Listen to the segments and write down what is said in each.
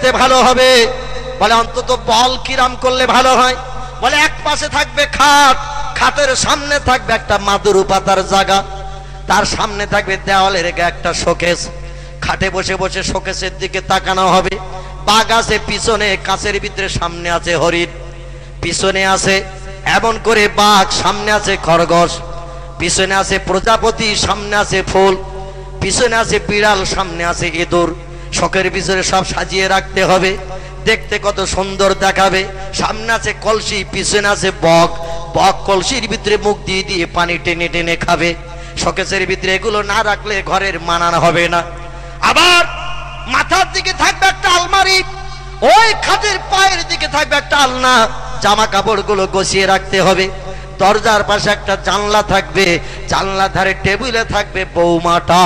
দেখতে ভালো হবে। বলে অন্তত বল কিরাম করলে ভালো হয়। বলে এক পাশে থাকবে খাট, খাটের সামনে থাকবে একটা মাদুর পাতার জায়গা, তার সামনে থাকবে দেওয়ালের একটা শোকেস। খাটে বসে বসে শোকেসের দিকে তাকানো হবে। বাঘ আছে পিছনে, কাছের ভিতরে সামনে আছে হরিণ, পিছনে আছে এমন করে বাঘ, সামনে আছে খরগোশ, পিছনে আছে প্রজাপতি, সামনে আছে ফুল, পিছনে আছে বিড়াল, সামনে আছে ইঁদুর। শোকের পিছনে সব সাজিয়ে রাখতে হবে, দেখতে কত সুন্দর দেখাবে। সামনে আছে কলসি, পিছনে আছে বক, বক কলসির ভিতরে মুখ দিয়ে দিয়ে পানি টেনে টেনে খাবে। শোকেসের ভিতরে এগুলো না রাখলে ঘরের মানান হবে না। আবার মাথার দিকে থাকবে একটা আলমারি, ওই খাটের পায়ের দিকে থাকবে একটা আলনা, জামা কাপড় গুলো গুছিয়ে রাখতে হবে। দরজার পাশে একটা জানলা থাকবে, জানলার ধারে টেবিলে থাকবে বৌমাটা,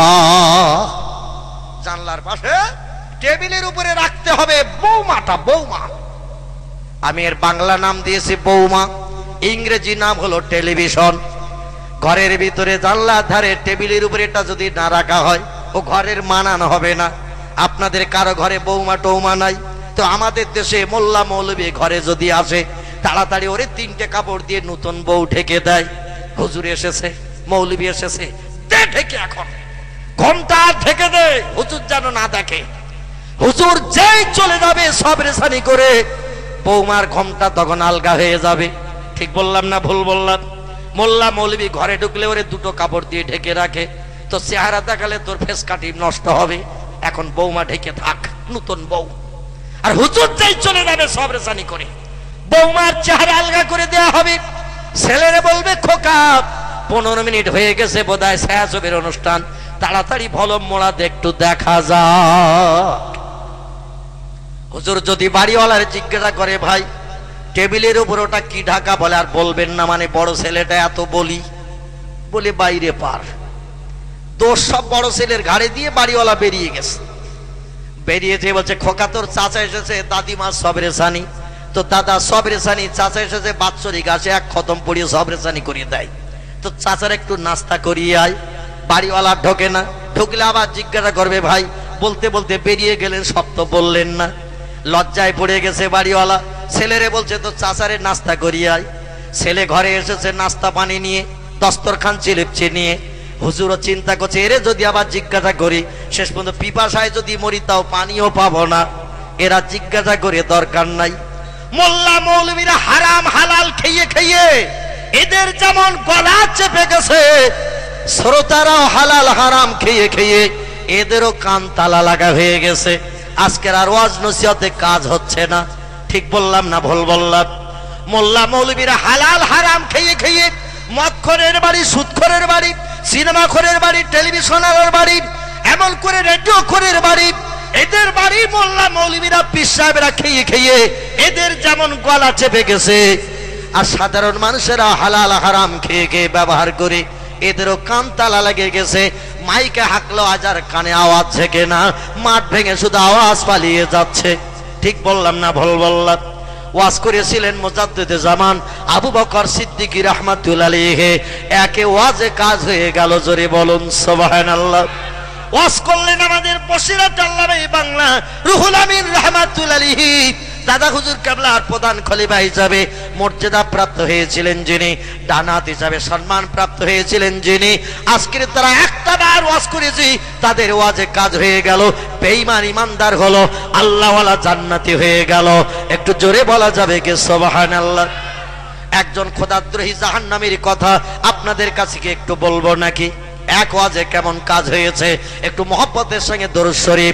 জানলার পাশে টেবিলের উপরে রাখতে হবে বৌমাটা, বৌমা। আমি এর বাংলা নাম দিয়েছি বৌমা, ইংরেজি নাম হলো টেলিভিশন। ঘরের ভিতরে জানলার ধারে টেবিলের উপরে এটা যদি না রাখা হয় ও ঘরের মানান হবে না। আপনাদের কারো ঘরে বৌমা টৌমা নাই তো আমাদের দেশে মোল্লা মৌলবী ঘরে যদি আসে তাড়াতাড়ি ওরে তিনটে কাপড় দিয়ে নতুন বউ ঢেকে দেয়। হুজুর এসেছে, মৌলবী এসেছে, দে ঢেকে, এখন ঘন্টা ঢেকে দে, হুজুর যেন না দেখে। হুজুর যেই চলে যাবে সব রেশানি করে বৌমার ঘোমটা তখন আলগা হয়ে যাবে। ঠিক বললাম না ভুল বললাম? মোল্লা মৌলবী ঘরে ঢুকলে ওরে দুটো কাপড় দিয়ে ঢেকে রাখে, তো চেহারা দেখালে তোর ফেস কাটি নষ্ট হবে। এখন বৌমা ঢেকে থাক, নতুন বউ। আর হুজুর যেই চলে যাবে সব রেশানি করে বৌমার চেহারা আলগা করে দেওয়া হবে। ছেলেরে বলবে খোকা 15 মিনিট হয়ে গেছে বোধহয় ছায়াছবির অনুষ্ঠান, তাড়াতাড়ি ভলম মোড়া দে, একটু দেখা যাক। হুজুর যদি বাড়িওয়ালার জিজ্ঞাসা করে ভাই টেবিলের উপর ওটা কি ঢাকা, বলে আর বলবেন না, মানে বড় ছেলেটা এত বলে বাইরে পার। দোষ সব বড় ছেলের ঘাড়ে দিয়ে বাড়িওয়ালা বেরিয়ে গেছে। বেরিয়েছে বলছে খোকা তোর চাচা এসেছে, দাদিমা সবরেসানি। তো দাদা সবরেসানি, চাচা এসেছে বাৎসরিক আসে, এক খতম পড়িয়ে সবরেসানি করিয়ে দেয়। তো চাচার একটু নাস্তা করিয়ে আয়। বাড়িওয়ালা ঢোকে না, ঢুকলে আবার জিজ্ঞাসা করবে ভাই, বলতে বলতে বেরিয়ে গেলেন, সব তো বললেন না। লজ্জায় পড়ে গেছে বাড়িওয়ালা, ছেলেরে বলছে তো চাচারে নাস্তা করিয়ে আয়। ছেলে ঘরে এসেছে নাস্তা পানি নিয়ে, দস্তরখান চিলিপচে নিয়ে। হুজুরও চিন্তা করছে এরে যদি আবার জিজ্ঞাসা করি শেষ পর্যন্ত পিপাসায় যদি মরি তাও পানিও পাবো না, এরা জিজ্ঞাসা করে দরকার নাই। মোল্লা মৌলবীরা হারাম হালাল খেয়ে খেয়ে এদের যেমন গলা চেপে গেছে, শ্রোতারাও হালাল হারাম খেয়ে খেয়ে এদেরও কান তালা লাগা হয়ে গেছে। আজকের আর ওয়াজ নসিহতে কাজ হচ্ছে না। ঠিক বললাম না ভুল বললাম? মোল্লা মৌলবীরা হালাল হারাম খেয়ে খেয়ে মদখোরের বাড়ি, সুদখোরের বাড়ি, সিনেমাখোরের বাড়ি, টেলিভিশনের বাড়ি, এমন করে রেডিও খোরের বাড়ি, এদের বাড়ি মোল্লা মৌলবীরা পীর সাহেবরা খেয়ে খেয়ে এদের যেমন গলা চেপে গেছে, আর সাধারণ মানুষেরা হালাল হারাম খেয়ে খেয়ে ব্যবহার করে এদেরও কান তালা লেগে গেছে। মাইকে হাঁকলো আজার কানে আওয়াজ থেকে না, মাঠ ভেঙে শুধু আওয়াজ পালিয়ে যাচ্ছে। ঠিক বললাম না ভুল বললাম? ওয়াজ করেছিলেন মুজাদ্দিদে জামান আবু বকর সিদ্দিকী রাহমাতুল্লাহ আলাইহি, একে ওয়াজে কাজ হয়ে গেল। জোরে বলুন সুবহানাল্লাহ। ওয়াজ করলেন আমাদের বসিরত আল্লামা বাংলা রুহুল আমিন রাহমাতুল্লাহ আলাইহি। দাদা হুজুর কেবলার প্রধান খলিফা হিসাবে মর্যাদা প্রাপ্ত হয়েছিলেন যিনি, ডানাত হিসাবে সম্মান প্রাপ্ত হয়েছিলেন যিনি, আজকের তারা একটা বার ওয়াজ করেছি তাদের ওয়াজে কাজ হয়ে গেল। বেঈমান ইমানদার হলো, আল্লাহওয়ালা জান্নাতি হয়ে গেল। একটু জোরে বলা যাবে কি সুবহানাল্লাহ? একজন খোদাদ্রোহী জাহান্নামীর কথা আপনাদের কাছে কি একটু বলবো নাকি? এক ওয়াজে কেমন কাজ হয়েছে, একটু মহব্বতের সঙ্গে দরুদ শরীফ।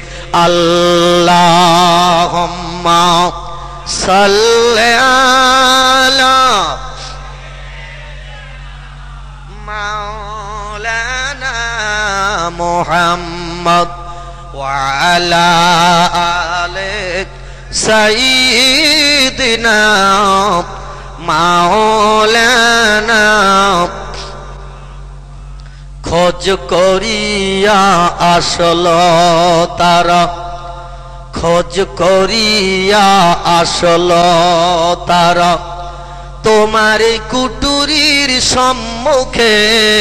আল্লাহুম্মা সাল্লি আলা মাওলানা মুহাম্মদ ওয়া আলা আলি সাইয়্যিদিনা মাওলানা। খোঁজ করিয়া আসল তারা, খোঁজ করিয়া আসল তারা, তোমার কুটুরির সম্মুখে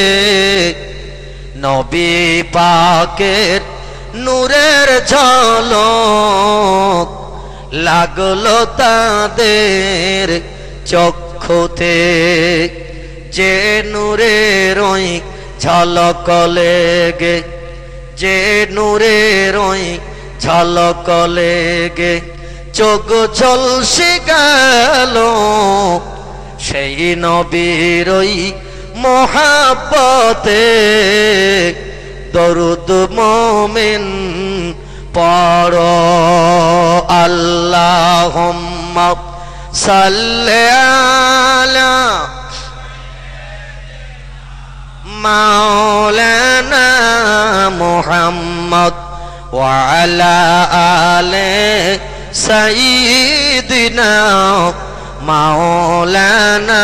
নবী পাকের নূরের ঝলক লাগলো তাদের চক্ষুতে, যে নূরের ওই ঝলক লেগে, যে নূরের ওই ঝলক লেগে চোখ ঝলসে গেল, সেই নবীর ওই মোহাব্বতে দরুদ মোমিন পড়ো। আল্লাহুম্মা সাল্লি আলা মাওলানা মুহাম্মদ ওয়া আলা আলি সাইয়্যিদিনা মাওলানা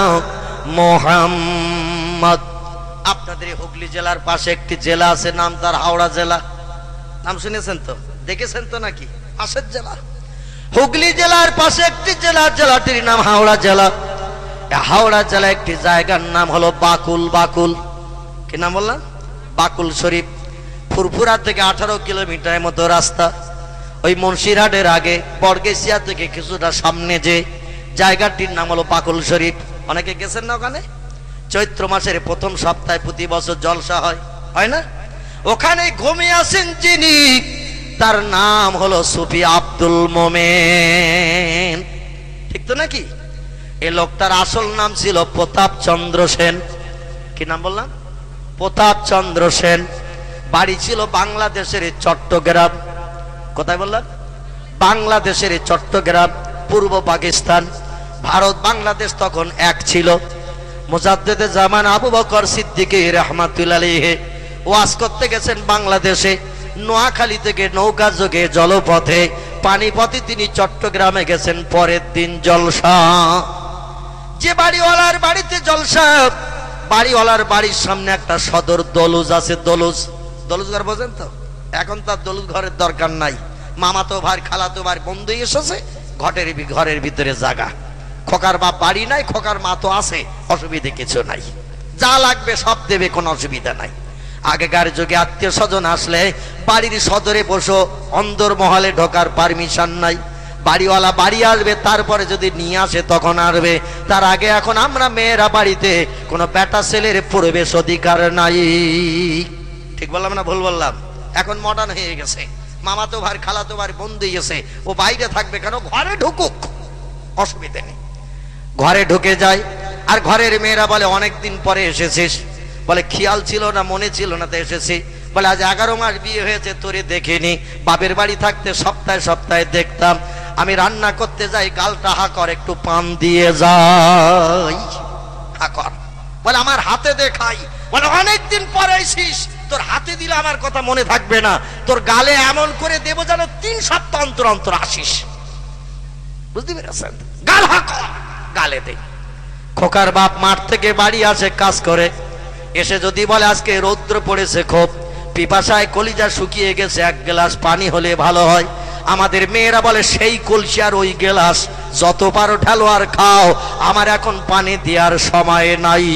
মুহাম্মদ। আপনাদের হুগলি জেলার পাশে একটি জেলা আছে, নাম তার হাওড়া জেলা। নাম শুনেছেন তো, দেখেছেন তো নাকি? পাশের জেলা হুগলি জেলার পাশে একটি জেলা, জেলাটির নাম হাওড়া জেলা। হাওড়া জেলা একটি জায়গার নাম হলো বাকুল। বাকুল কি নাম বললাম? বাকুল শরীফ। ফুরফুরা থেকে 18 কিলোমিটারের মতো রাস্তা। ওই মুন্সিরহাটের আগে বর্গেশিয়া থেকে কিছুটা সামনে যে জায়গাটির নাম হলো বাকুল শরীফ। অনেকে গেছেন না ওখানে? চৈত্র মাসের প্রথম সপ্তাহে প্রতি বছর জলসা হয়, হয় না? ওখানে ঘুমিয়ে আছেন যিনি, তার নাম হলো সুফি আব্দুল মোমেন। ঠিক তো নাকি? এই লোকটার আসল নাম ছিল প্রতাপ চন্দ্র সেন। কি নাম বললাম? প্রতাপ চন্দ্র সেন। বাড়ি ছিল বাংলাদেশের চট্টগ্রাম। কোথায় বললাম? বাংলাদেশের চট্টগ্রাম, পূর্ব পাকিস্তান। ভারত বাংলাদেশ তখন এক ছিল। মুজাদ্দেদে জামান আবু বকর সিদ্দিকী রাহমাতুল্লাহ আলাইহি ওয়াজ করতে গেছেন বাংলাদেশে। নোয়াখালী থেকে নৌকা যোগে জলপথে, পানিপথে তিনি চট্টগ্রামে গেছেন। পরের দিন জলসা। যে বাড়িওয়ালার বাড়িতে জলসা, বাড়িওয়ালার বাড়ির সামনে একটা সদর দলুজ আছে। দলুজ, দলুজ ঘর বোঝেন তো? এখন তার দলুজ ঘরের দরকার নাই। মামাতো ভাই, খালাতো ভাই, বন্ধু এসেছে, ঘরের ভিতরে জায়গা। খোকার বাপ বাড়ি নাই, খোকার মা তো আছে, অসুবিধে কিছু নাই, যা লাগবে সব দেবে, কোনো অসুবিধা নাই। আগেকার যুগে আত্মীয় স্বজন আসলে বাড়ির সদরে বসো, অন্দর মহলে ঢোকার পারমিশন নাই। বাড়িওয়ালা বাড়ি আসবে, তারপরে যদি নিয়ে আসে তখন আসবে, তার আগে এখন আমরা মেয়েরা বাড়িতে কোনো বেটা ছেলের প্রবেশ অধিকার নাই। ঠিক বললাম না ভুল বললাম? এখন মডার্ন হয়ে গেছে। মামাতো ভাই, খালাতো ভাই, বন্ধু এসে ও বাইরে থাকবে কেন? ঘরে ঢুকুক, অসুবিধা নেই। ঘরে ঢুকে যায়। আর ঘরের মেয়েরা বলে অনেকদিন পরে এসেছিস। বলে খেয়াল ছিল না, মনে ছিল না, তো এসেছি। বলে আজ 11 মাস বিয়ে হয়েছে, তোরে দেখিনি। বাপের বাড়ি থাকতে সপ্তাহে সপ্তাহে দেখতাম। আমি রান্না করতে যাই, গালটা হা কর, একটু পান দিয়ে যাই, হা কর। বলে আমার হাতে দেখাই। বলে অনেকদিন পরে এসেছিস, তোর হাতে দিলে আমার কথা মনে থাকবে না, তোর গালে এমন করে দেবো যেন 3 সপ্তাহ অন্তর অন্তর আসিস। বুঝতে পেরেছেন? গাল হা কর, গালে দে। খোকার বাপ মাঠ থেকে বাড়ি আসে কাজ করে, এসে যদি বলে আজকে রৌদ্র পড়েছে খুব, পিপাসায় কলিজা শুকিয়ে গেছে, 1 গ্লাস পানি হলে ভালো হয়। আমাদের মেয়েরা বলে সেই কলসি আর ওই গ্লাস যত পারো ঢালো আর খাও, আমার এখন পানি দেওয়ার সময় নাই।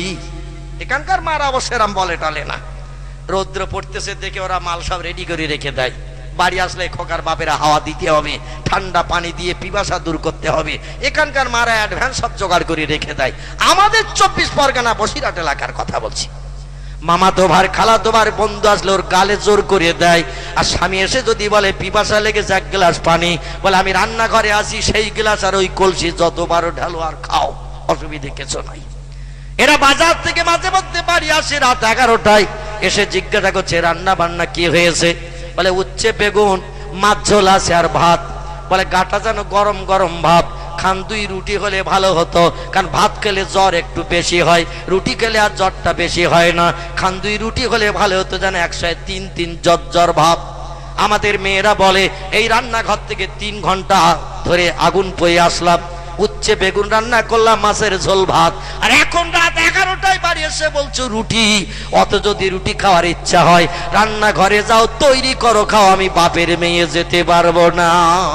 এখানকার মারা অবশ্য এরম বলে টালে না। রৌদ্র পড়তেছে দেখে ওরা মাল সব রেডি করে রেখে দেয়। বাড়ি আসলে খোকার বাপেরা হাওয়া দিতে হবে, ঠান্ডা পানি দিয়ে পিপাসা দূর করতে হবে। এখানকার মারা অ্যাডভান্স সব জোগাড় করে রেখে দেয়। আমাদের 24 পরগনা বসিরহাট এলাকার কথা বলছি। মামাতো ভাই, খালাতো ভাই, বন্ধু আসলে ওর গালে জোর করে দেয়। আর স্বামী এসে যদি বলে পিপাসা লেগেছে 1 গ্লাস পানি, বলে আমি রান্নাঘরে আসি, সেই গ্লাস আর ওই কলসি যতবারও ঢালো আর খাও, অসুবিধে কিছু নাই। এরা বাজার থেকে মাঝে মধ্যে বাড়ি আসে রাত 11টায়, এসে জিজ্ঞাসা করছে রান্না বান্না কি হয়েছে। বলে উচ্ছে বেগুন, মাছ ঝোল আছে আর ভাত। বলে গাটা যেন গরম গরম ভাব, খান 2 রুটি হলে ভালো হতো, কারণ ভাত খেলে জ্বর একটু বেশি হয়, রুটি খেলে আর জ্বরটা বেশি হয় না। খান 2 রুটি হলে ভালো হতো, যেন 103 জ্বর ভাব। আমাদের মেয়েরা বলে এই রান্নাঘর থেকে 3 ঘন্টা ধরে আগুন পয়ে আসলাম, উচ্ছে বেগুন রান্না করলাম, মাছের ঝোল ভাত, আর এখন রাত 11টায় বাড়ি এসে বলছো রুটি। অত যদি রুটি খাওয়ার ইচ্ছা হয় রান্নাঘরে যাও, তৈরি করো, খাও, আমি বাপের মেয়ে যেতে পারবো না।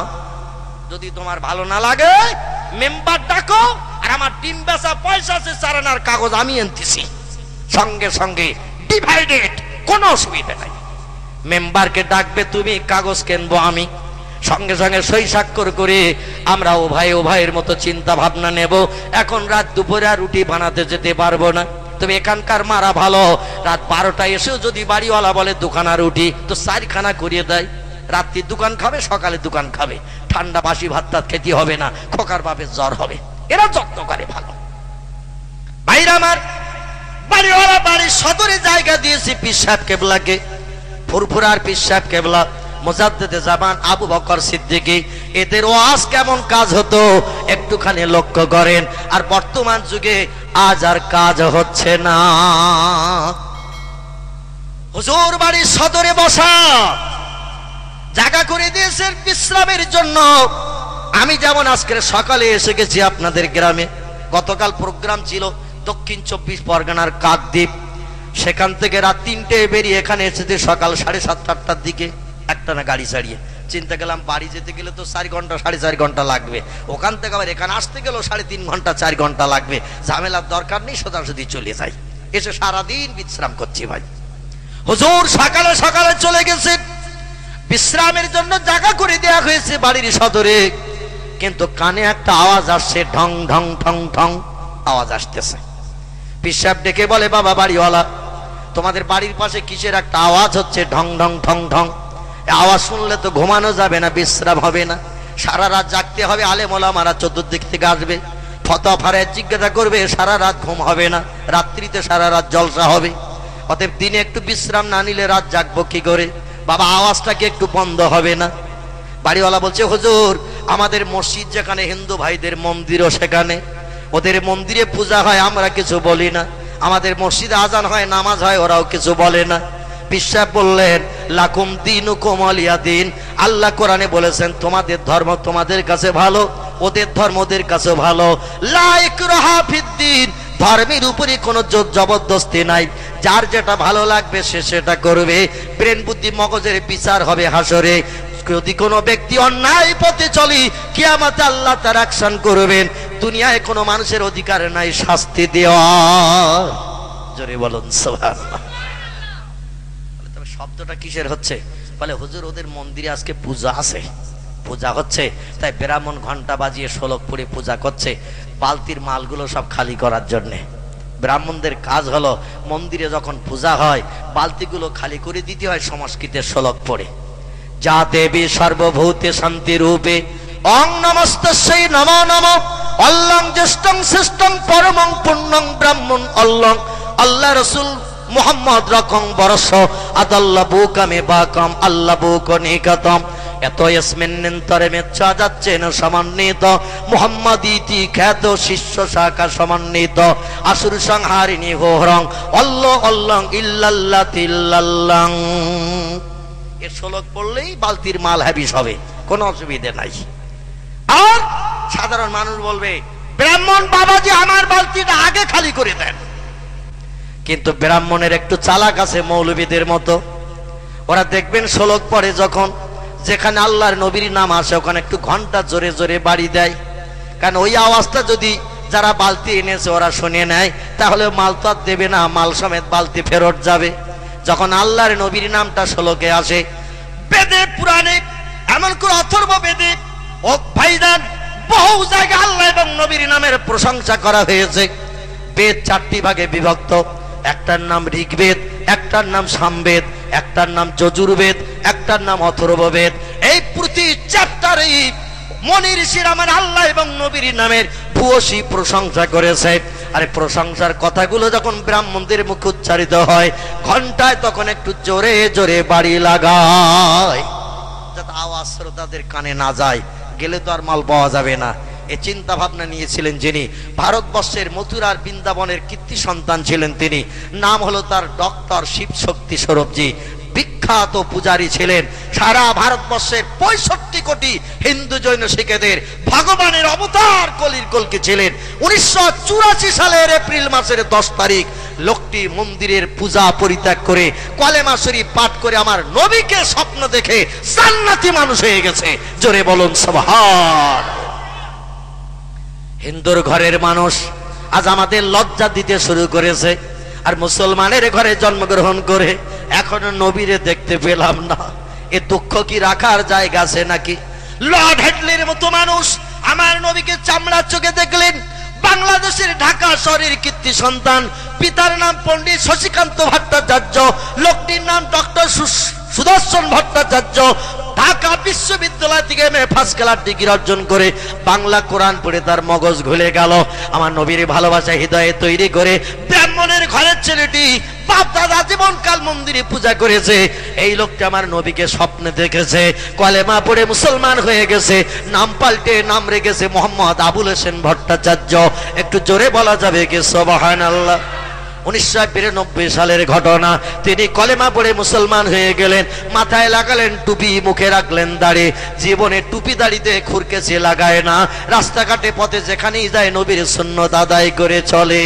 যদি তোমার ভালো না লাগে মেম্বার ডাকো, আর আমার ডিম বেচা পয়সা আছে 4 আনার কাগজ আমি আনতেছি, সঙ্গে সঙ্গে ডিভাইডেড, কোনো অসুবিধা নাই। মেম্বারকে ডাকবে তুমি, কাগজ কিনবো আমি, সঙ্গে সঙ্গে সই স্বাক্ষর করে আমরা ও ভাইয়ের মতো চিন্তা ভাবনা নেব। এখন রাত দুপুরে আর রুটি বানাতে যেতে পারবো না, তবে এখানকার মারা ভালো, রাত 12টায় এসেও যদি বাড়িওয়ালা বলে দুখানা রুটি, তো 4খানা করিয়ে দেয়। রাত্রি দোকান খাবে, সকালে দোকান খাবে, ঠান্ডা বাসি ভাত টাত খেতে হবে না, খোকার বাপের জ্বর হবে। এরা যত্ন করে ভালো। ভাইরা আমার, বাড়িওয়ালা বাড়ির সদরে জায়গা দিয়েছি পীর সাহেব কেবলাকে, ফুরফুরার পীর সাহেব কেবলা, মুজাদ্দিদে জামান আবু বকর সিদ্দিকী। এদের ওয়াজ কেমন কাজ হতো একটুখানি লক্ষ্য করেন। আর বর্তমান যুগে আজ আর কাজ হচ্ছে না। হুজুর বাড়ির সদরে বসা জায়গা করে দিয়েছেন বিশ্রামের জন্য। আমি যেমন আজকের সকালে এসে গেছি আপনাদের গ্রামে, গতকাল প্রোগ্রাম ছিল দক্ষিণ 24 পরগনার কাকদ্বীপ, সেখান থেকে রাত 3টায় বেরিয়ে এখানে এসেছে সকাল 7:30-8টার দিকে একটা না গাড়ি ছাড়িয়ে। চিন্তা করলাম বাড়ি যেতে গেলে তো 4 ঘন্টা 4.5 ঘন্টা লাগবে, ওখান থেকে আবার এখানে আসতে গেলেও 3.5 ঘন্টা 4 ঘন্টা লাগবে, ঝামেলার দরকার নেই, সোজাসুজি চলে যাই। এসে সারাদিন বিশ্রাম করছি ভাই। হুজুর সকালে সকালে চলে গেছে, বিশ্রামের জন্য জায়গা করে দেওয়া হয়েছে বাড়ির সদরে, কিন্তু কানে একটা আওয়াজ আসছে, ঢং ঢং ঠং ঠং আওয়াজ আসতেছে। পীর সাহেব ডেকে বলে, বাবা বাড়িওয়ালা, তোমাদের বাড়ির পাশে কিসের একটা আওয়াজ হচ্ছে, ঢং ঢং ঠং ঠং। আওয়াজ শুনলে তো ঘুমানো যাবে না, বিশ্রাম হবে না, সারা রাত জাগতে হবে। আলেম ওলামারা চতুর্দিক থেকে আসবে, ফতোয়া ফারায়েত জিজ্ঞাসা করবে, সারা রাত ঘুম হবে না, রাত্রিতে সারা রাত জলসা হবে। অতএব দিনে একটু বিশ্রাম না নিলে রাত জাগবো কি করে? বাবা আওয়াজটা কি একটু বন্ধ হবে না? বাড়িওয়ালা বলছে, হুজুর আমাদের মসজিদ যেখানে, হিন্দু ভাইদের মন্দিরও সেখানে, ওদের মন্দিরে পূজা হয়, আমরা কিছু বলি না। আমাদের মসজিদে আজান হয়, নামাজ হয়, ওরাও কিছু বলে না। পীর সাহেব বললেন, লাকুম দীনুকুম ওয়ালিয়া দীন। আল্লাহ কোরআনে বলেছেন, তোমাদের ধর্ম তোমাদের কাছে ভালো, ওদের ধর্ম ওদের কাছে ভালো। লা ইকরাহা ফিদ্দীন, ধর্মের উপরে কোনো জোর জবরদস্তি নাই, যার যেটা ভালো লাগবে সে সেটা করবে। ব্রেন বুদ্ধি মগজের বিচার হবে হাসরে। যদি কোনো ব্যক্তি অন্যায় পথে চলি, কিয়ামতে আল্লাহ তার অ্যাকশন করবেন। দুনিয়ায় কোনো মানুষের অধিকার নাই শাস্তি দেওয়া। জোরে বলুন সুবহানাল্লাহ। তবে শব্দটা কিসের হচ্ছে? বলে হুজুর ওদের মন্দিরে আজকে পূজা আছে, পূজা হচ্ছে, তাই ব্রাহ্মণ ঘন্টা বাজিয়ে শোলক পড়ে পূজা করছে, বালতির মালগুলো সব খালি করার জন্যে। ব্রাহ্মণদের কাজ হলো মন্দিরে যখন পূজা হয় বালতিগুলো খালি করে দিতে হয় সংস্কৃতের শোলক পড়ে। যা দেবী সর্বভূতে শান্তি রূপে, অং নমস্তস্যৈ নমো নমঃ, অল্লং জ্যেষ্ঠং শ্রেষ্ঠং পরমং পুণ্যং ব্রাহ্মণ অল্লং। আল্লাহ রাসূল মুহাম্মদ রকং বরস আদাল্লাবু কামে বাকাম আল্লাবু কনিকাতম। এত ইসমিন্নন্তরে মেচ্ছা যাচ্ছে না সমন্বিত, মুহাম্মদ ইতি খ্যাত শিষ্য শাখা সমন্বিত। আসুর সংহারিণী হোরং অল্লাহ অল্লং ইল্লাল্লাহ তিল্লাল্লাং। এর শ্লোক পড়লেই বালতির মাল হাবিস হবে, কোনো অসুবিধা নাই। আর সাধারণ মানুষ বলবে, ব্রাহ্মণ বাবাজি আমার বালতিটা আগে খালি করে দেন। কিন্তু ব্রাহ্মণের একটু চালাক আছে মৌলবীদের মতো, ওরা দেখবেন শ্লোক পড়ে যখন, যেখানে আল্লাহর নবীর নাম আসে ওখানে একটু ঘন্টা জোরে জোরে বাড়ি দেয়, কারণ ওই আওয়াজটা যদি যারা বালতি এনেছে ওরা শুনে নেয়, তাহলে মাল তো আর দেবে না, মাল সমেত বালতি ফেরত যাবে। যখন আল্লাহর নবীর নামটা শ্লোকে আসে, বেদে পুরাণে এমন করে অথর্ব বেদে ও ভাইজান বহু জায়গায় আল্লাহ এবং নবীর নামের প্রশংসা করা হয়েছে। বেদ 4টি ভাগে বিভক্ত, একটার নাম ঋগ্বেদ, একটার নাম সামবেদ, একটার নাম যজুর্বেদ, একটার নাম অথর্ববেদ। এই প্রতি চ্যাপ্টারেই মনি ঋষির আমার আল্লাহ এবং নবীর নামের ভূয়সী প্রশংসা করেছে। আরে প্রশংসার কথাগুলো যখন ব্রাহ্মণদের মুখে উচ্চারিত হয়, ঘন্টায় তখন একটু জোরে জোরে বাড়ি লাগায়, যাতে আওয়াজ শ্রোতাদের কানে না যায়, গেলে তো আর মাল পাওয়া যাবে না। এই চিন্তা ভাবনা নিয়েছিলেন যিনি, ভারতবর্ষের মথুরার বৃন্দাবনের কীর্তি সন্তান ছিলেন তিনি, নাম হলো তার ডক্টর শিব শক্তি স্বরূপজি। বিখ্যাত পূজারী ছিলেন, সারা ভারতবর্ষের 65 কোটি হিন্দু জৈন শিখেদের ভগবানের অবতার কলির কলকি ছিলেন। 1984 সালের এপ্রিল মাসের 10 তারিখ লোকটি মন্দিরের পূজা পরিত্যাগ করে কলেমা শরীফ পাঠ করে আমার নবীকে স্বপ্ন দেখে জান্নাতি মানুষ হয়ে গেছে। জোরে বলুন সুবহান। হিন্দুর ঘরের মানুষ আজ আমাদের লজ্জা দিতে শুরু করেছে, আর মুসলমানের ঘরে জন্মগ্রহণ করে এখনো নবীরে দেখতে পেলাম না। এ দুঃখ কি রাখার জায়গা আছে নাকি? লর্ড হেডলির মতো মানুষ আমার নবীকে চামড়া চোখে দেখলেন। বাংলাদেশের ঢাকা শহরের কীর্তি সন্তান, পিতার নাম পণ্ডিত শশীকান্ত ভট্টাচার্য, লোকটির নাম ডক্টর সুদর্শন ভট্টাচার্য। ঢাকা বিশ্ববিদ্যালয় থেকে এমএ ফার্স্ট ক্লাস ডিগ্রি অর্জন করে বাংলা কোরআন পড়ে তার মগজ ঘুলে গেল। আমার নবীর ভালোবাসা হৃদয়ে তৈরি করে ব্রাহ্মণের ঘরের ছেলেটি বাপ দাদা জীবনকাল মন্দিরে পূজা করেছে। এই লোকটা আমার নবীকে স্বপ্নে দেখেছে, কলেমা পড়ে মুসলমান হয়ে গেছে, নাম পাল্টে নাম রেখেছে মোহাম্মদ আবুল হোসেন ভট্টাচার্য। একটু জোরে বলা যাবে কি সুবহানাল্লাহ? 1992 সালের ঘটনা। তিনি কলেমা পড়ে মুসলমান হয়ে গেলেন, মাথায় লাগালেন টুপি, মুখে রাখলেন দাড়ি। জীবনে টুপি দাড়িতে খুরকেছে লাগায় না, রাস্তাঘাটে পথে যেখানেই যায় নবীর সুন্নত আদায় করে চলে।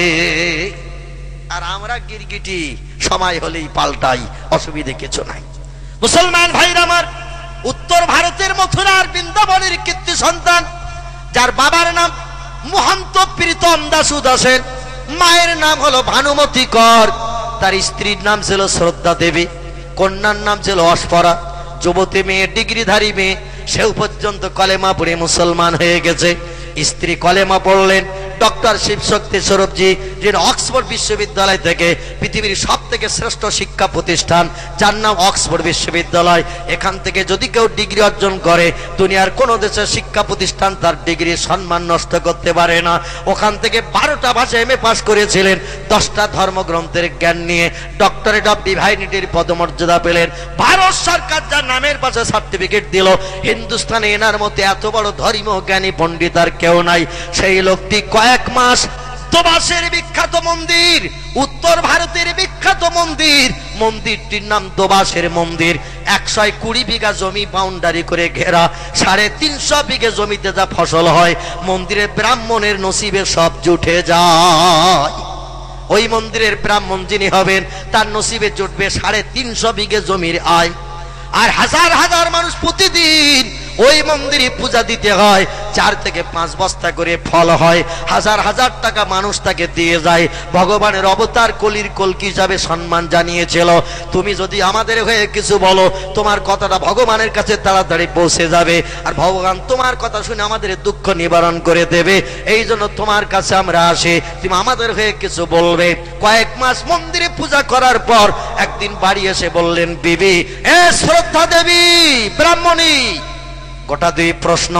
আর আমরা গিরগিটি সময় হলেই পাল্টাই, অসুবিধে কিছু নাই। মুসলমান ভাইরা আমার, উত্তর ভারতের মথুরার বৃন্দাবনের কীর্তি সন্তান, যার বাবার নাম মহন্ত প্রীতম দাসু দাসেন, মায়ের নাম হলো ভানুমতি কর, তার স্ত্রীর নাম ছিল শ্রদ্ধা দেবী, কন্যার নাম ছিল অস্পরা। যুবতী মেয়ে, ডিগ্রিধারী মেয়ে, সেও পর্যন্ত কলেমা পড়ে মুসলমান হয়ে গেছে। স্ত্রী কলেমা পড়লেন। ডক্টর শিবশক্তি স্বরূপজি, যিনি অক্সফোর্ড বিশ্ববিদ্যালয় থেকে পৃথিবীর সব থেকে শ্রেষ্ঠ শিক্ষা প্রতিষ্ঠান, যার নাম অক্সফোর্ড বিশ্ববিদ্যালয়, এখান থেকে যদি কেউ ডিগ্রি অর্জন করে দুনিয়ার কোন দেশের শিক্ষা প্রতিষ্ঠান তার ডিগ্রির সম্মান নষ্ট করতে পারে না। ওখান থেকে 12টা ভাষায় এমএ পাশ করেছিলেন, 10টা ধর্মগ্রন্থের জ্ঞান নিয়ে ডক্টরেট অফ ডিভাইনিটির পদমর্যাদা পেলেন। ভারত সরকার যার নামের পাশে সার্টিফিকেট দিল, হিন্দুস্তানে এনার মতো এত বড় ধর্মীয় জ্ঞানী পণ্ডিত আর কেউ নাই। সেই লোকটি কয়েক মাস দোবাসের বিখ্যাত মন্দির, উত্তর ভারতের বিখ্যাত মন্দির, মন্দিরটির নাম দোবাসের মন্দির। 120 বিঘা জমি বাউন্ডারি করে ঘেরা, 350 বিঘে জমিতে যা ফসল হয় মন্দিরের ব্রাহ্মণের নসিবে সব জুটে যায়। ওই মন্দিরের ব্রাহ্মণ যিনি হবেন তার নসিবে জুটবে 350 বিঘে জমির আয়। আর হাজার হাজার মানুষ প্রতিদিন ওই মন্দিরে পূজা দিতে হয়, 4 থেকে 5 বস্তা করে ফল হয়, হাজার হাজার টাকা মানুষ তাকে দিয়ে যায়। ভগবানের অবতার কলির কলকি হিসাবে সম্মান জানিয়েছিল। তুমি যদি আমাদের হয়ে কিছু বলো, তোমার কথাটা ভগবানের কাছে তাড়াতাড়ি পৌঁছে যাবে, আর ভগবান তোমার কথা শুনে আমাদের দুঃখ নিবারণ করে দেবে। এই জন্য তোমার কাছে আমরা আসি, তুমি আমাদের হয়ে কিছু বলবে। কয়েক মাস মন্দিরে পূজা করার পর একদিন বাড়ি এসে বললেন, বিবি, এ শ্রদ্ধা দেবী ব্রাহ্মণী, গোটা 2 প্রশ্ন।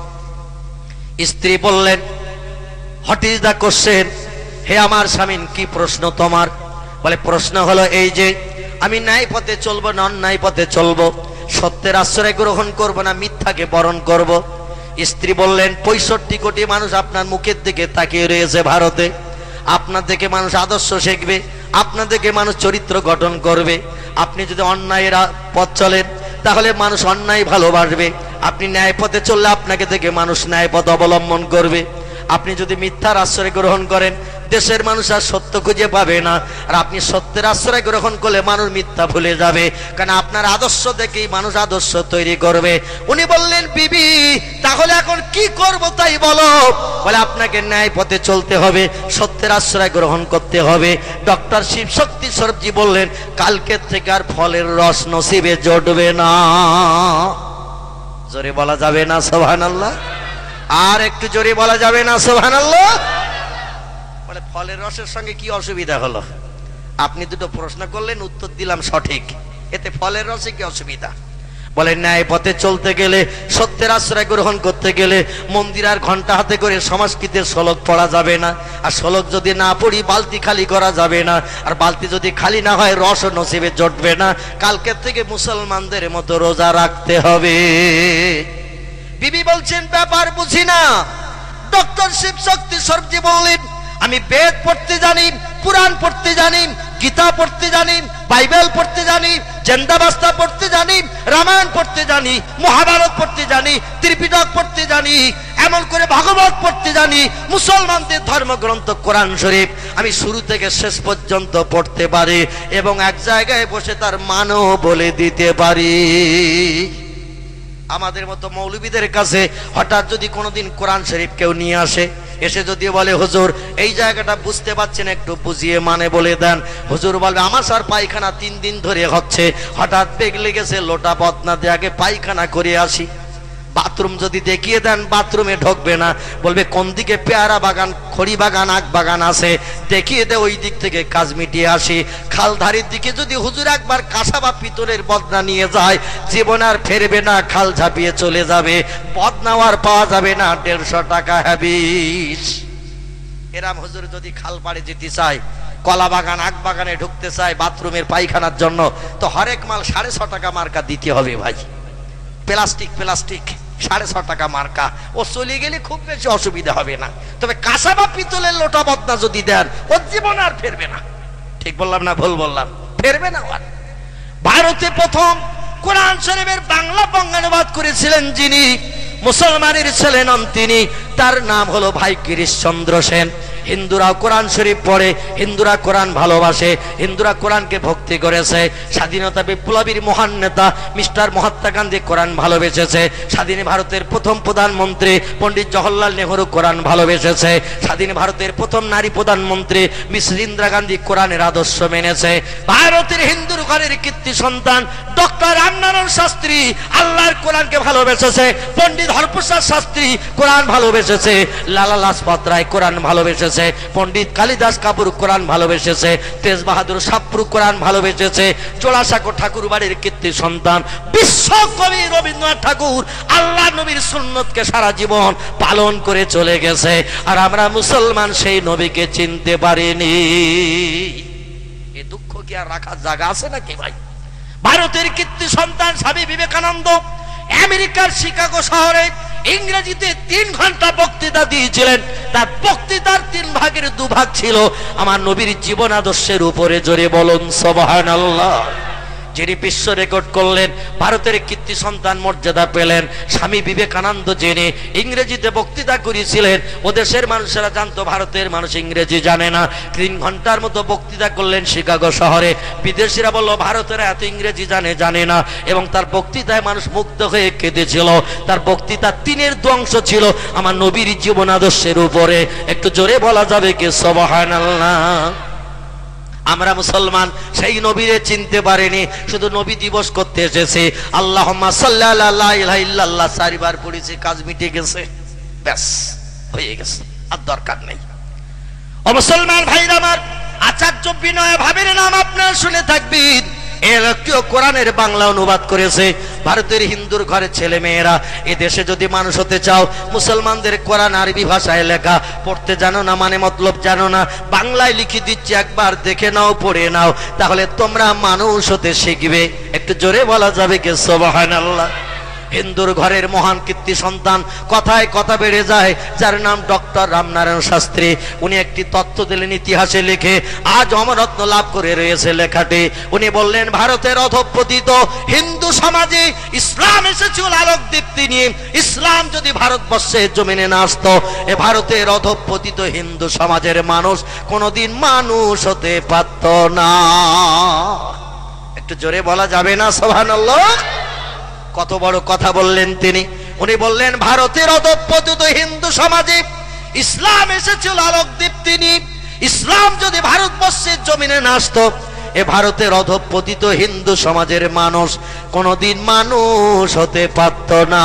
স্ত্রী বললেন, হোয়াট ইজ দ্য কোশ্চেন? হে আমার স্বামী, কি প্রশ্ন তোমার? বলে, প্রশ্ন হলো এই যে আমি ন্যায় পথে চলবো না অন্যায় পথে চলবো, সত্যের আশ্রয় গ্রহণ করব না মিথ্যাকে বরণ করব। স্ত্রী বললেন, 65 কোটি মানুষ আপনার মুখের দিকে তাকিয়ে রয়েছে ভারতে, আপনার দেখে মানুষ আদর্শ শিখবে, আপনার দেখে মানুষ চরিত্র গঠন করবে। আপনি যদি অন্যায়ের পথ চলেন তাহলে মানুষ অন্যায় ভালোবাসবে, আপনি ন্যায় পথে চললে আপনাকে দেখে মানুষ ন্যায় পথ অবলম্বন করবে। আপনি যদি মিথ্যার আশ্রয় গ্রহণ করেন দেশের মানুষ আর সত্য খুঁজে পাবে না, আর আপনি সত্যের আশ্রয় গ্রহণ করলে মানুষ মিথ্যা ভুলে যাবে, কারণ আপনার আদর্শ দেখেই মানুষ আদর্শ তৈরি করবে। উনি বললেন, বিবি, তাহলে এখন কি করব তাই বলো? বলে, আপনাকে ন্যায় পথে চলতে হবে, সত্যের আশ্রয় গ্রহণ করতে হবে। ডক্টর শিবশক্তি স্বরূপজি বললেন, কালকের থেকে আর ফলের রস নসিবে জড়বে না। জোরে বলা যাবে না সুবহানাল্লাহ? আর একটু জোরে বলা যাবে না সুবহানাল্লাহ? বলে, ফলের রসের সঙ্গে কি অসুবিধা হলো? আপনি দুটো প্রশ্ন করলেন, উত্তর দিলাম সঠিক, এতে ফলের রসে কি অসুবিধা? বলে, ন্যায় পথে চলতে গেলে, সত্যের আশ্রয় গ্রহণ করতে গেলে মন্দির আর ঘন্টা হাতে করে সংস্কৃতের শ্লোক পড়া যাবে না, আর শ্লোক যদি না পড়ি বালতি খালি করা যাবে না, আর বালতি যদি খালি না হয় রস নসিবে জটবে না। কালকের থেকে মুসলমানদের মতো রোজা রাখতে হবে। বিবি বলছেন, ব্যাপার বুঝি না। ডক্টর শিবশক্তি স্বরূপজি বললেন, আমি বেদ পড়তে জানি, পুরাণ পড়তে জানি, গীতা পড়তে জানি, বাইবেল পড়তে জানি, জেন্দাবাস্তা পড়তে জানি, রামায়ণ পড়তে জানি, মহাভারত পড়তে জানি, ত্রিপিটক পড়তে জানি, এমন করে ভাগবত পড়তে জানি, মুসলমানদের ধর্মগ্রন্থ কোরআন শরীফ আমি শুরু থেকে শেষ পর্যন্ত পড়তে পারি, এবং এক জায়গায় বসে তার মানও বলে দিতে পারি। আমাদের মতো মৌলবীদের কাছে হঠাৎ যদি কোনোদিন কোরআন শরীফ কেউ নিয়ে আসে, এসে যদি বলে, হুজুর এই জায়গাটা বুঝতে পারছেন, একটু বুঝিয়ে মানে বলে দেন। হুজুর বলবে, আমার স্যার পায়খানা 3 দিন ধরে হচ্ছে, হঠাৎ বেগ লেগেছে, লোটা বদনা দিয়ে আগে পায়খানা করে আসি। বাথরুম যদি দেখিয়ে দেন বাথরুমে ঢুকবে না, বলবে কোন দিকে পেয়ারা বাগান, খড়ি বাগান, আখ বাগান আছে, দেখিয়ে দে, ওই দিক থেকে কাজ মিটিয়ে আসি। খালধারির দিকে যদি হুজুর একবার কাঁসা বা পিতলের বদনা নিয়ে যায়, জীবন আর ফেরবে না, খাল ঝাঁপিয়ে চলে যাবে, বদনাও আর পাওয়া যাবে না, 150 টাকা হ্যাবিস। এরাম হুজুর যদি খাল পাড়ে যেতে চায়, কলা বাগান, আখ বাগানে ঢুকতে চায় বাথরুমের পায়খানার জন্য, তো হরেক মাল 6.5 টাকা মার্কা দিতে হবে ভাই। প্লাস্টিক 6.5 টাকা মার্কা, ও চলে গেলে খুব বেশি অসুবিধা হবে না। তবে কাঁসা বা পিতলের লোটা বদনা যদি দেন, ও জীবন আর ফেরবে না। ঠিক বললাম না ভুল বললাম? ফেরবে না আর। ভারতে প্রথম কোরআন শরীফের বাংলা বঙ্গানুবাদ করেছিলেন যিনি, মুসলমানের ছেলে নন তিনি, তার নাম হলো ভাই গিরিশচন্দ্র সেন। হিন্দুরা কোরআন শরীফ পড়ে, হিন্দুরা কোরআন ভালোবাসে, হিন্দুরা কোরআনকে ভক্তি করেছে। স্বাধীনতা বিপ্লবীর মহান নেতা মিস্টার মহাত্মা গান্ধী কোরআন ভালোবেসেছে। স্বাধীন ভারতের প্রথম প্রধানমন্ত্রী পণ্ডিত জওহরলাল নেহরু কোরআন ভালোবেসেছে। স্বাধীন ভারতের প্রথম নারী প্রধানমন্ত্রী মিস ইন্দিরা গান্ধী কোরআনের আদর্শ মেনেছে। ভারতের হিন্দুর ঘরের কীর্তি সন্তান ডক্টর রামনারায়ণ শাস্ত্রী আল্লাহর কোরআনকে ভালোবেসেছে। পণ্ডিত হরপ্রসাদ শাস্ত্রী কোরআন ভালোবেসেছে। লালা লাজপত রায় কোরআন ভালোবেসেছে। পণ্ডিত কালিদাস কাপুর কোরআন ভালোবেসেছে। তেজ বাহাদুর সাপ্রু কোরআন ভালোবেসেছে। জোড়াসাঁকো ঠাকুর বাড়ির কীর্তি সন্তান বিশ্বকবি রবীন্দ্রনাথ ঠাকুর আল্লাহ নবীর সুন্নতকে সারা জীবন পালন করে চলে গেছে। আর আমরা মুসলমান সেই নবীকে চিনতে পারিনি। এ দুঃখ কি আর রাখার জায়গা আছে নাকি ভাই? ভারতের কীর্তি সন্তান স্বামী বিবেকানন্দ আমেরিকার শিকাগো শহরে ইংরেজিতে 3 ঘন্টা বক্তৃতা দিয়েছিলেন। তার বক্তৃতার 3 ভাগের 2 ভাগ ছিল আমার নবীর জীবন আদর্শের উপরে। জোরে বলুন সুবহানাল্লাহ। যিনি বিশ্ব রেকর্ড করলেন, ভারতের কীর্তি সন্তান মর্যাদা পেলেন, স্বামী বিবেকানন্দ, যিনি ইংরেজিতে বক্তৃতা করেছিলেন। ও দেশের মানুষেরা জানতো ভারতের মানুষ ইংরেজি জানে না। 3 ঘন্টার মতো বক্তৃতা করলেন শিকাগো শহরে। বিদেশিরা বলল ভারতের এত ইংরেজি জানে না, এবং তার বক্তৃতায় মানুষ মুগ্ধ হয়ে কেঁদেছিল। তার বক্তৃতা 3-এর 2 অংশ ছিল আমার নবীর জীবন আদর্শের উপরে। একটু জোরে বলা যাবে কি সুবহানাল্লাহ? আমরা মুসলমান সেই নবীরে চিনতে পারিনি, শুধু নবী দিবস করতে এসেছে। আল্লাহুম্মা সাল্লি আলা লা ইলাহা ইল্লাল্লাহ 4 বার পড়েছি, কাজ মিটে গেছে, ব্যাস হয়ে গেছে, আর দরকার নেই। ও মুসলমান ভাইরা আমার, আচার্য বিনয় ভাবের নাম আপনারা শুনে থাকবেন। এর একটিও কোরআনের বাংলা অনুবাদ করেছে। ভারতের হিন্দুর ঘরের ছেলে মেয়েরা, এ দেশে যদি মানুষ হতে চাও, মুসলমানদের কোরআন আরবি ভাষায় লেখা, পড়তে জানো না মানে মতলব জানো না, বাংলায় লিখে দিচ্ছি, একবার দেখে নাও, পড়ে নাও, তাহলে তোমরা মানুষ হতে শিখবে। একটু জোরে বলা যাবে কি সুবহানাল্লাহ? হিন্দুর ঘরের মহান কীর্তি সন্তান, কথায় কথা বেড়ে যায়, যার নাম ডক্টর রামনারায়ণ শাস্ত্রী। উনি একটি তথ্য দিলেন ইতিহাসে লিখে, আজ অমরত্ব লাভ করে রয়েছে লেখাটি। উনি বললেন ভারতের অধঃপতিত হিন্দু সমাজে ইসলাম এসেছিল আলোক দীপ্তি নিয়ে। ইসলাম যদি ভারতবর্ষের জমিনে না আসতো, এ ভারতের অধঃপতিত হিন্দু সমাজের মানুষ কোনোদিন মানুষ হতে পারত না। একটু জোরে বলা যাবে না সুবহানাল্লাহ? কত বড় কথা বললেন তিনি। উনি বললেন ভারতের অধঃপতিত হিন্দু সমাজে ইসলাম এসেছিল আলোক দীপ্তি নিয়ে। ইসলাম যদি ভারতবর্ষের জমিনে না আসতো, এ ভারতের অধঃপতিত হিন্দু সমাজের মানুষ কোনোদিন মানুষ হতে পারত না।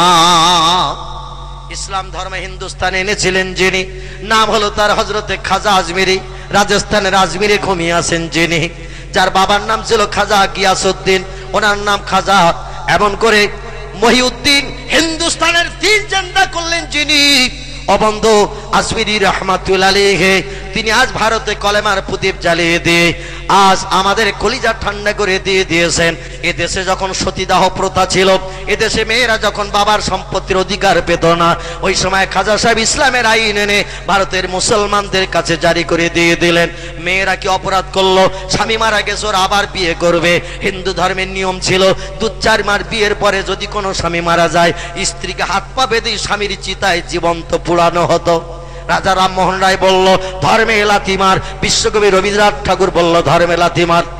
ইসলাম ধর্মে হিন্দুস্তানে এনেছিলেন যিনি, নাম হলো তার হযরতে খাজা আজমিরি। রাজস্থানের আজমিরে ঘুমিয়ে আছেন যিনি, যার বাবার নাম ছিল খাজা গিয়াসউদ্দিন, ওনার নাম খাজা এমন করে মহিউদ্দিন। হিন্দুস্তানের 3 জেন্ডা করলেন যিনি, অবন্ধ আজমিরি রহমাতুল্লাহ আলাইহি। তিনি আজ ভারতে কলেমার প্রদীপ জ্বালিয়ে দিয়ে আজ আমাদের কলিজা ঠান্ডা করে দিয়ে দিয়েছেন। এদেশে যখন সতীদাহ প্রথা ছিল, এদেশে মেয়েরা যখন বাবার সম্পত্তির অধিকার পেত না, ওই সময় খাজা সাহেব ইসলামের আইন এনে ভারতের মুসলমানদের কাছে জারি করে দিয়ে দিলেন। মেয়েরা কি অপরাধ করলো, স্বামী মারা গেছে, ওরা আবার বিয়ে করবে। হিন্দু ধর্মের নিয়ম ছিল 2-4 মাস বিয়ের পরে যদি কোনো স্বামী মারা যায়, স্ত্রীকে হাত পা বেঁধে স্বামীর চিতায় জীবন্ত পুড়ানো হতো। রাজা রামমোহন রায় বলল ধর্মে লাথি মার, বিশ্বকবি রবীন্দ্রনাথ ঠাকুর বলল ধর্মে লাথি মার।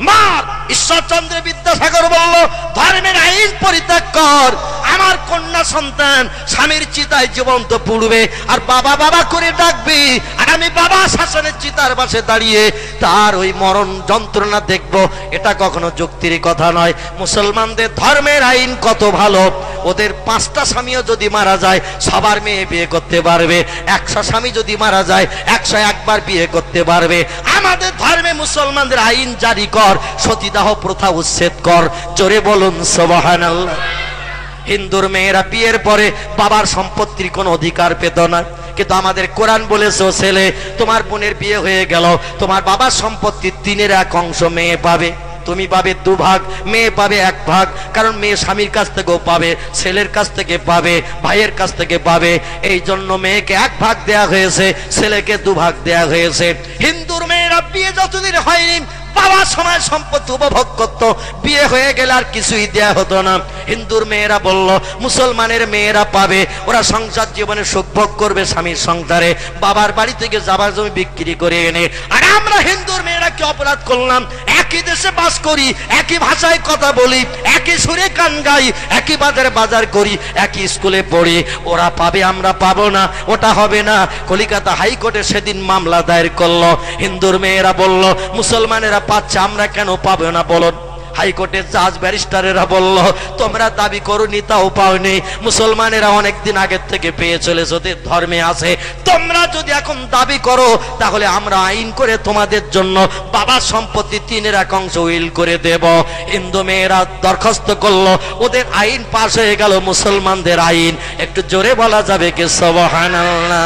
মার। ঈশ্বরচন্দ্র বিদ্যাসাগর বলল, ধর্মের আইন পরিত্যাগ কর। আমার কন্যা সন্তান স্বামীর চিতায় জীবন্ত পুড়বে, আর বাবা বাবা করে ডাকবি, আর আমি বাবা শাসনের চিতার পাশে দাঁড়িয়ে তার ওই মরণ যন্ত্রণা দেখব। এটা কখনো যুক্তির কথা নয়। মুসলমানদের ধর্মের আইন কত ভালো, ওদের 5টা স্বামীও যদি মারা যায় সবার মেয়ে বিয়ে করতে পারবে, 100 স্বামী যদি মারা যায় 101 বার বিয়ে করতে পারবে। আমাদের ধর্মে মুসলমানদের আইন জারি কর, সতীদাহ প্রথা উচ্ছেদ কর। জোরে বলুন সুবহানাল্লাহ। হিন্দুর মেয়েরা বিয়ের পরে বাবার সম্পত্তির কোনো অধিকার পেত না, কিন্তু আমাদের কোরআন বলেছে, ছেলে তোমার বোনের বিয়ে হয়ে গেল, তোমার বাবার সম্পত্তির 3/1 অংশ মেয়ে পাবে। তুমি পাবে 2 ভাগ, মেয়ে পাবে 1 ভাগ। কারণ মেয়ে স্বামীর কাছ থেকেও পাবে, ছেলের কাছ থেকে পাবে, ভাইয়ের কাছ থেকে পাবে। এই জন্য মেয়েকে 1 ভাগ দেয়া হয়েছে, ছেলেকে 2 ভাগ দেয়া হয়েছে। হিন্দুর মেয়েরা বিয়ে যতদিন হয়নি বাবার সময় সম্পত্তি উপভোগ করতো, বিয়ে হয়ে গেলে আর কিছুই দেয়া হতো না। হিন্দুর মেয়েরা বলল, মুসলমানের মেয়েরা পাবে, ওরা সংসার জীবনে সুখ ভোগ করবে স্বামীর সংসারে, বাবার বাড়ি থেকে যাবার জমি বিক্রি করে এনে। আর আমরা হিন্দুর মেয়েরা কি অপরাধ করলাম? একই দেশে বাস করি, একই ভাষায় কথা বলি, একই সুরে গান গাই, একই বাজার করি, একই স্কুলে পড়ি। ওরা পাবে, আমরা পাবো না, ওটা হবে না। কলিকাতা হাইকোর্টে সেদিন মামলা দায়ের করলো। হিন্দুর মেয়েরা বলল, মুসলমানেরা পাচ্ছে, আমরা কেন পাবো না বলো? হাইকোর্টের জাজ ব্যারিস্টারেরা বলল, তোমরা দাবি করোনি তাও পাওনি, মুসলমানেরা অনেকদিন আগের থেকে পেয়ে চলেছে, ওদের ধর্মে আছে। তোমরা যদি এখন দাবি করো তাহলে আমরা আইন করে তোমাদের জন্য বাবার সম্পত্তি 3/1 অংশ উইল করে দেব। হিন্দু মেয়েরা দরখাস্ত করলো, ওদের আইন পাশ হয়ে গেল, মুসলমানদের আইন। একটু জোরে বলা যাবে কি সুবহানাল্লাহ?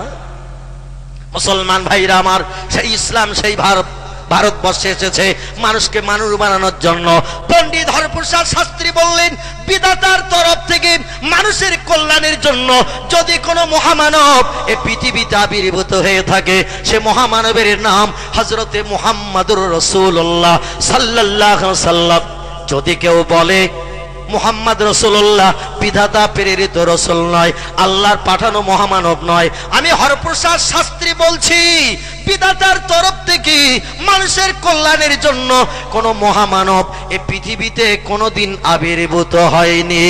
মুসলমান ভাইরা আমার, সেই ইসলাম সেই ভারতবর্ষে এসেছে মানুষকে মানুষ বানানোর জন্য। পণ্ডিত হরপ্রসাদ শাস্ত্রী বললেন, বিধাতার তরফ থেকে মানুষের কল্যাণের জন্য যদি কোনো মহামানব এই পৃথিবীতে আবির্ভূত হয়ে থাকে, সে মহামানবের নাম হযরতে মুহাম্মদুর রাসূলুল্লাহ সাল্লাল্লাহু আলাইহি ওয়াসাল্লাম। যদি কেউ বলে মুহাম্মদ রাসূলুল্লাহ বিধাতা প্রেরিত রাসূল নয়, আল্লাহর পাঠানো মহামানব নয়, আমি হরপ্রসাদ শাস্ত্রী বলছি, বিধাতার তরফ থেকে মানুষের কল্যাণের জন্য কোন মহামানব এই পৃথিবীতে কোনোদিন আবির্ভূত হয়নি।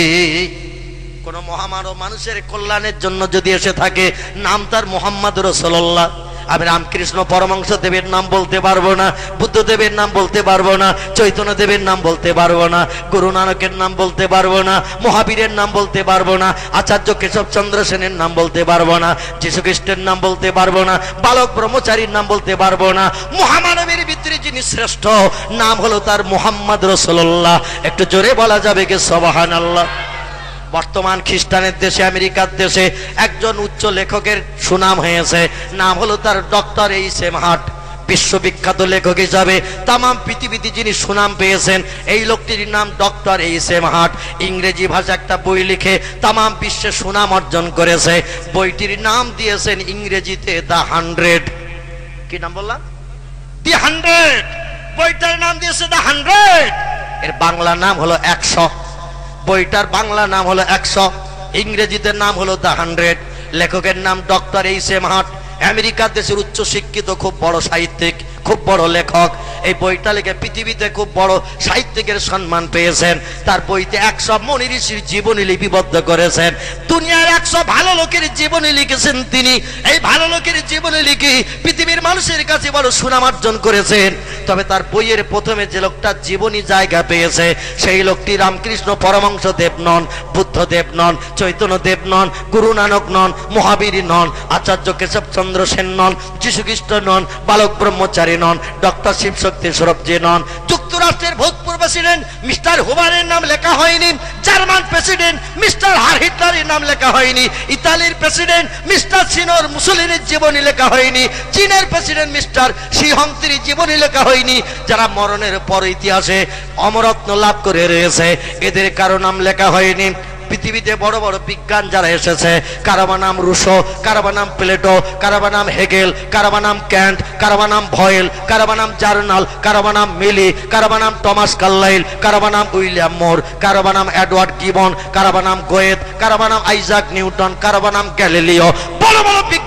কোন মহামানব মানুষের কল্যাণের জন্য যদি এসে থাকে, নাম তার মুহাম্মদ রাসূলুল্লাহ। আমি রামকৃষ্ণ পরমহংস দেবের নাম বলতে পারবো না, বুদ্ধদেবের নাম বলতে পারবো না, চৈতন্য দেবের নাম বলতে পারবো না, গুরু নানকের নাম বলতে পারবো না, মহাবীরের নাম বলতে পারবো না, আচার্য কেশবচন্দ্র সেনের নাম বলতে পারবো না, যীশু খ্রিস্টের নাম বলতে পারবো না, বালক ব্রহ্মচারীর নাম বলতে পারবো না। মহামানবের ভিতরে যিনি শ্রেষ্ঠ, নাম হলো তার মুহাম্মদ রাসূলুল্লাহ। একটু জোরে বলা যাবে কি সুবহানাল্লাহ? বর্তমান খ্রিস্টানের দেশে, আমেরিকার দেশে একজন উচ্চ লেখকের সুনাম হয়েছে, নাম হলো তার ডক্টর এইচ.এম. হার্ট। বিশ্ববিখ্যাত লেখক হিসাবে তাম পৃথিবীতে যিনি সুনাম পেয়েছেন, এই লোকটির নাম ডক্টর এইচ.এম. হার্ট। ইংরেজি ভাষা একটা বই লিখে তাম বিশ্বে সুনাম অর্জন করেছে। বইটির নাম দিয়েছেন ইংরেজিতে দ্য 100। কি নাম বললাম? দি 100। বইটার নাম দিয়েছে দ্য 100। এর বাংলা নাম হলো 100। বইটার বাংলা নাম হলো 100, ইংরেজিতে নাম হলো দ্য 100। লেখকের নাম ডক্টর এইচ.এম. হার্ট। আমেরিকার দেশের উচ্চ শিক্ষিত খুব বড় সাহিত্যিক, খুব বড় লেখক। এই বইটা লিখে পৃথিবীতে খুব বড় সাহিত্যিকের সম্মান পেয়েছেন। তার বইতে 100 মনি ঋষির জীবনী লিপিবদ্ধ করেছেন। দুনিয়ার 100 ভালো লোকের জীবনী লিখেছেন তিনি। এই ভালো লোকের জীবনী লিখে পৃথিবীর মানুষের কাছে বড় সুনাম অর্জন করেছেন। তবে তার বইয়ের প্রথমে যে লোকটা জীবনী জায়গা পেয়েছে, সেই লোকটি রামকৃষ্ণ পরমহংস দেব নন, বুদ্ধদেব নন, চৈতন্য দেব নন, গুরু নানক নন, মহাবীর নন, আচার্য কেশবচন্দ্র সেন নন, যীশু খ্রিস্ট নন, বালক ব্রহ্মচারী নন, ডক্টর শিবশক্তি সরবজি নন। যুক্তরাষ্ট্রের ভূতপূর্ব প্রেসিডেন্ট মিস্টার হুভারের নাম লেখা হয়নি, জার্মান প্রেসিডেন্ট মিস্টার হিটলারের নাম লেখা হয়নি, ইতালির প্রেসিডেন্ট মিস্টার সিনোর মুসোলিনির জীবনী লেখা হয়নি, চীনের প্রেসিডেন্ট মিস্টার শি হংতির জীবনী লেখা হয়নি। যারা মরণের পর ইতিহাসে অমরত্ব লাভ করে রয়েছে, এদের কারো নাম লেখা হয়নি। পৃথিবীতে বড় বড় বিজ্ঞান যারা এসেছে, কারবা নাম রুশো, কারবা নাম প্লেটো, কারবা নাম হেগেল, কারবা নাম ক্যান্ট, কারবা নাম ভয়েল, কারবা নাম জার্নাল, কারবা নাম মিলি, কারবা নাম টমাস কার্লাইল, কারবা নাম উইলিয়াম মোর, কারবা নাম এডওয়ার্ড গিবন, কারবা নাম গোয়েত, কারবা নাম আইজাক নিউটন, কারবা নাম গ্যালিলিও। বড় বড় বিজ্ঞান যারা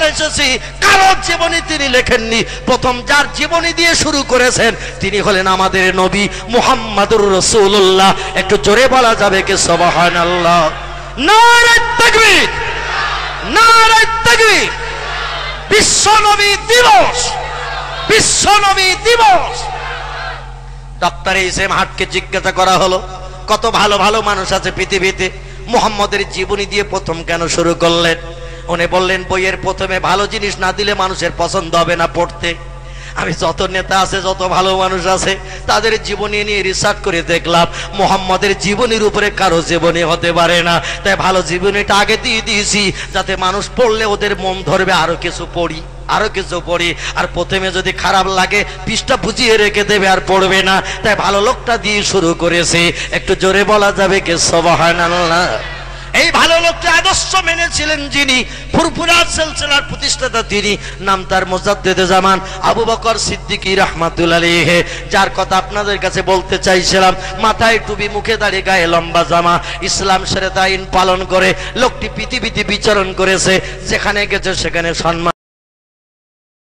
এসেছি, কারো জীবনী তিনি লেখেননি। প্রথম যার জীবনী দিয়ে শুরু করেছেন তিনি হলেন আমাদের নবী মুহাম্মাদুর রাসূলুল্লাহ। একটু জোরে বলা যাবে কি সুবহানাল্লাহ? নারে তাকবীর, নারে তাকবীর। বিশ্ব নবী দিবস, বিশ্ব নবী দিবস। ডক্টর এসএম হাটকে জিজ্ঞাসা করা হলো, কত ভালো ভালো মানুষ আছে পৃথিবীতে, মুহাম্মদের জীবনী দিয়ে প্রথম কেন শুরু করলেন? উনি বললেন, বইয়ের প্রথমে ভালো জিনিস না দিলে মানুষের পছন্দ হবে না পড়তে। আমি যত নেতা আছে, যত ভালো মানুষ আছে, তাদের জীবনী নিয়ে রিসার্চ করে দেখলাম মুহাম্মদের জীবনীর উপরে কারো জীবনী হতে পারে না। তাই ভালো জীবনীটা আগে দিয়ে দিয়েছি, যাতে মানুষ পড়লে ওদের মন ধরবে, আরো কিছু পড়ি, আরো কিছু পড়ি। আর প্রথমে যদি খারাপ লাগে পৃষ্ঠা বুঝিয়ে রেখে দেবে, আর পড়বে না। তাই ভালো লোকটা দিয়ে শুরু করেছে। একটু জোরে বলা যাবে কি সুবহানাল্লাহ? এই ভালো লোকটা আদর্শ মেনেছিলেন যিনি, ফুরফুরা সিলসিলার প্রতিষ্ঠাতা তিনি, নাম তার মুজাদ্দিদে জামান আবু বকর সিদ্দিকী রাহমাতুল্লাহ আলাইহি, যার কথা আপনাদের কাছে বলতে চাইছিলাম। মাথায় টুপি, মুখে দাড়ি, গায়ে লম্বা জামা, ইসলাম শরীয়ত আইন পালন করে লোকটি পৃথিবীতে বিচরণ করেছে। যেখানে গেছে সেখানে সম্মান